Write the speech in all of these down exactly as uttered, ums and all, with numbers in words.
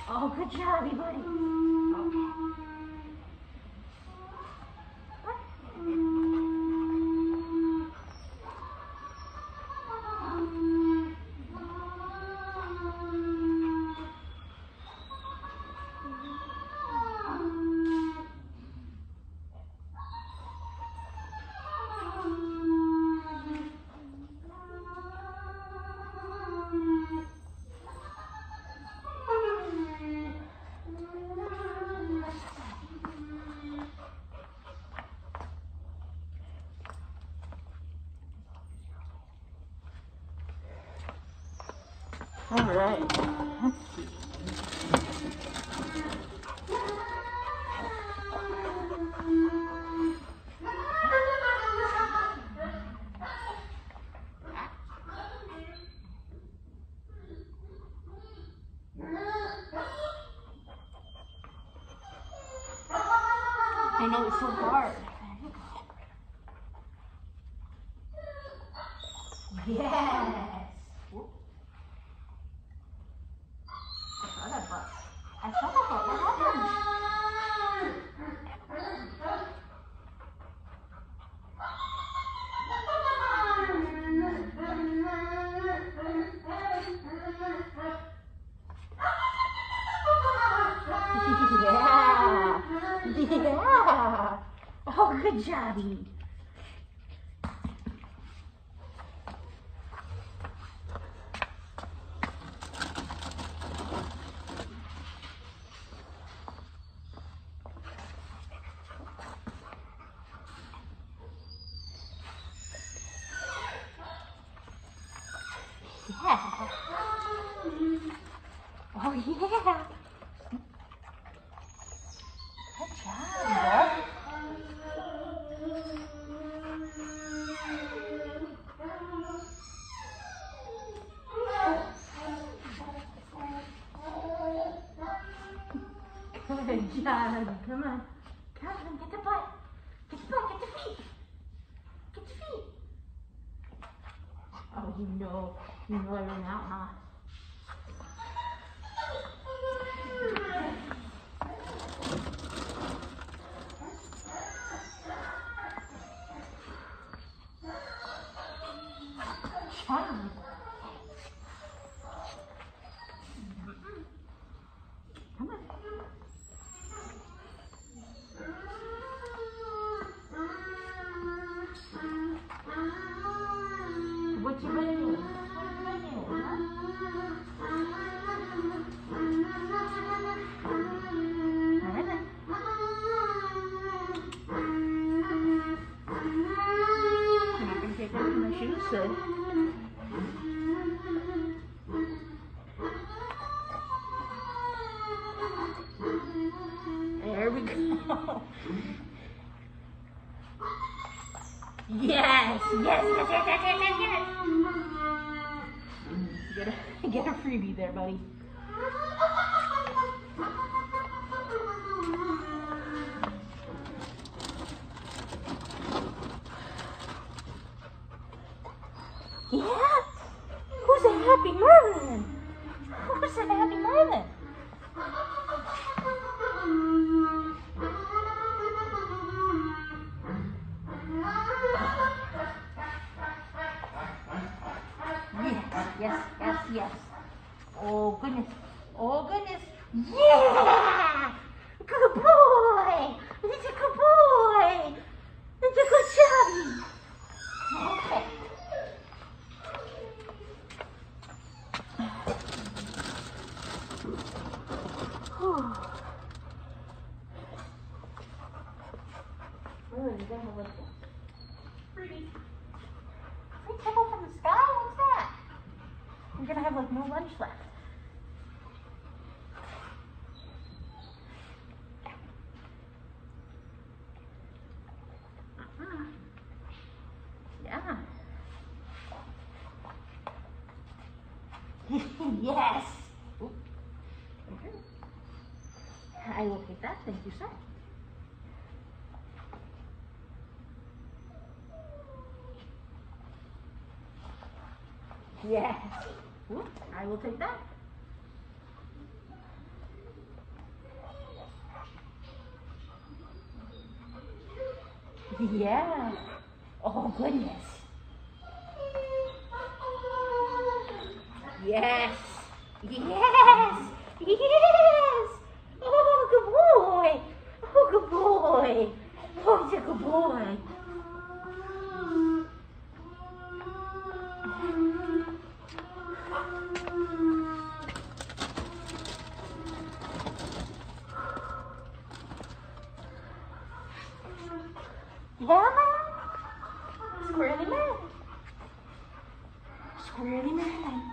Oh, good job, buddy. Okay. All right, let's see. I know it's so hard. Yes. I saw that butt. I saw that butt. What happened? Yeah. Yeah. Oh, good jobby. Yeah. Oh, yeah. Good job, bud. Good job. Come on. Come on, get the butt. Get the butt, get the feet. Get the feet. Oh, you know. You know I ran out, huh? Child. Come on. What you gonna do? What you gonna do, huh? All right, then. I'm not gonna take off my shoes, so. There we go. Yes, yes, yes, yes, yes, yes, yes, yes. Get a, get a freebie there, buddy. Yeah? Who's a happy Merlin? Who's a happy Merlin? Yes, yes, yes. Oh, goodness. Oh, goodness. Yeah! Good boy! It's a good boy! It's a good job! Okay. Oh, you're gonna have a pretty, pretty tipple from the sky? What's that? You're gonna have like no lunch left. Uh-huh. Yeah. Yes. Ooh. Okay. I will take that. Thank you, sir. Yes. Ooh. I will take that. Yeah. Oh, goodness. Yes. Yes. Yes. Oh, good boy. Oh, good boy. Oh, he's a good boy. Yeah, man. Squirrely man. Squirrely man.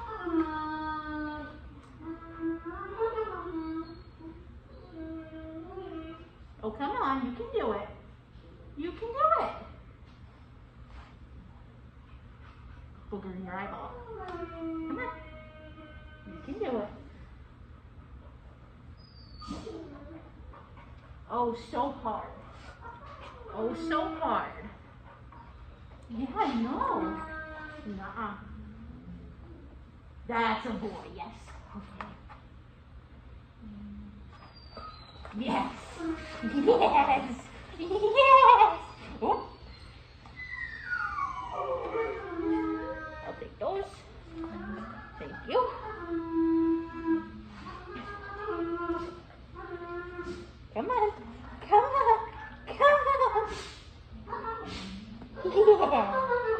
Oh, come on. You can do it. You can do it. Booger in your eyeball. Come on. You can do it. Oh, so hard. Oh, so hard. Yeah, I know. Nuh-uh. That's a boy, yes. Okay. Yes. Yes. Yes. Oh. I'll take those. Thank you. Come on. Come on. Come on. Yeah.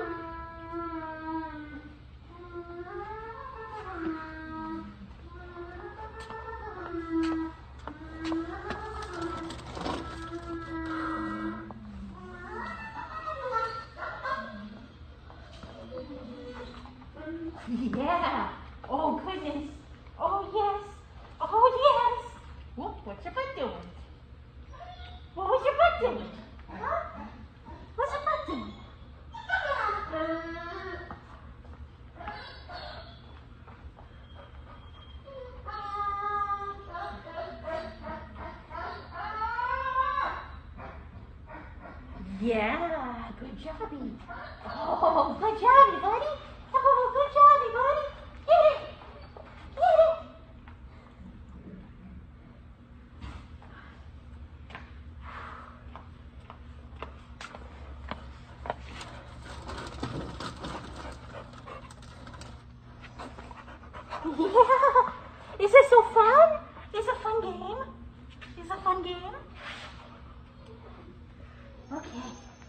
Yeah. Oh, goodness. Oh, yes. Oh, yes. Whoop, what's your butt doing? What was your butt doing? Huh? What's your butt doing? Yeah, good jobby. Oh, good jobby, buddy. Oh, good jobby, buddy. Get it. Get it. Yeah. Is this so fun? Is it a fun game? Is it a fun game? Okay.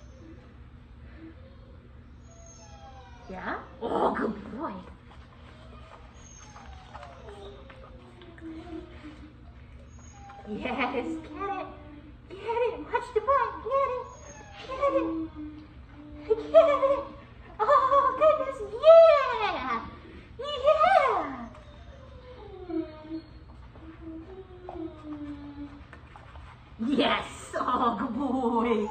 Yeah? Oh, good boy. Yes, get it. Get it. Watch the butt. Get it. Get it. Get it. Oh, goodness. Yeah. Yeah. Yes. Oh, good boy.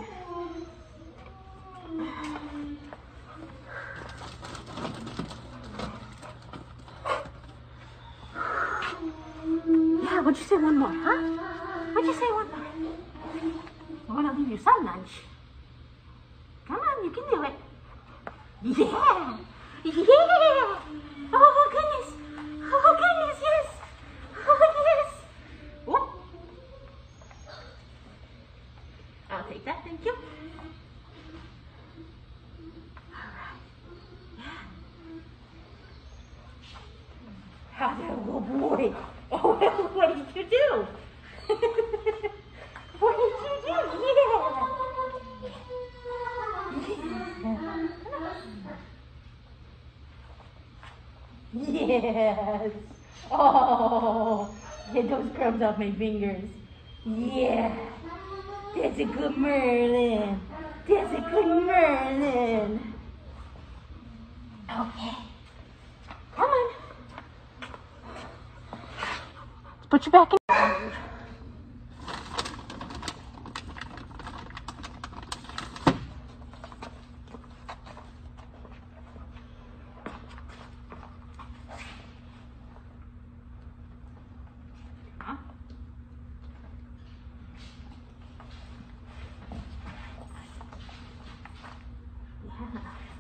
Yeah, what'd you say one more, huh? What'd you say one more? I want to leave you some lunch. Come on, you can do it. Yeah. Yeah. Oh, goodness. Oh, goodness, yes. Oh, yes. Whoop. I'll take that, thank you. How's that little boy? Oh, what did you do? What did you do? Yeah. Yes. Oh, get those crumbs off my fingers. Yeah. That's a good Merlin. That's a good Merlin. Okay. Come on. Put your back in. Huh? Yeah.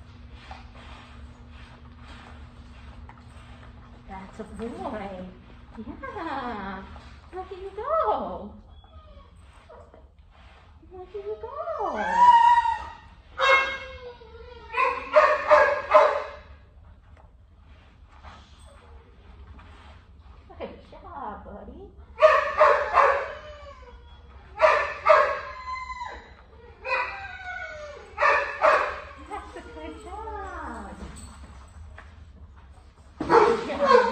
That's a boy. Yeah. Look at you go. Look at you go. job, buddy. That's a good job. Good job.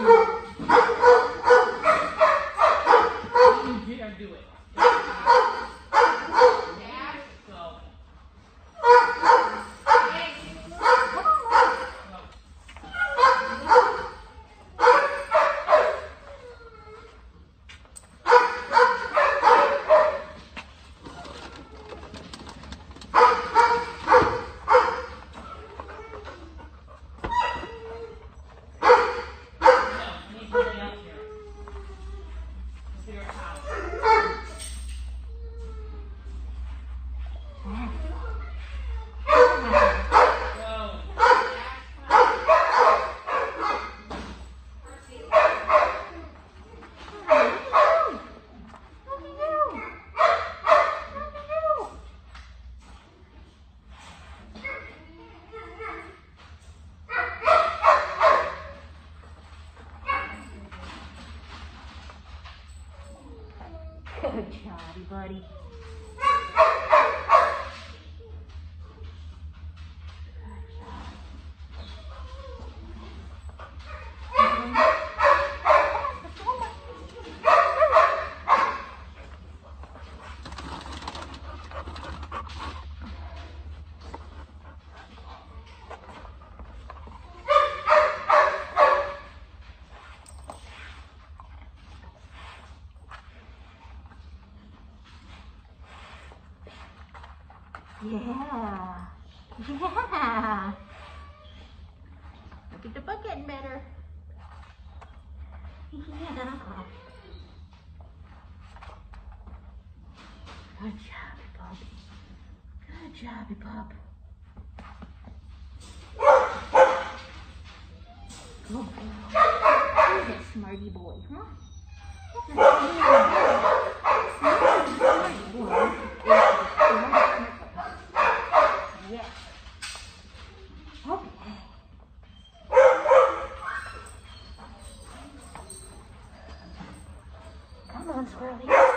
You can't do it. Good job, buddy. Yeah. Yeah. Look at the bucket better. Yeah. Good job, Bob. Good job, Bob. Good boy. He's a smarty boy, huh? Smarty boy. Yes. Okay. Come on, Squirrely.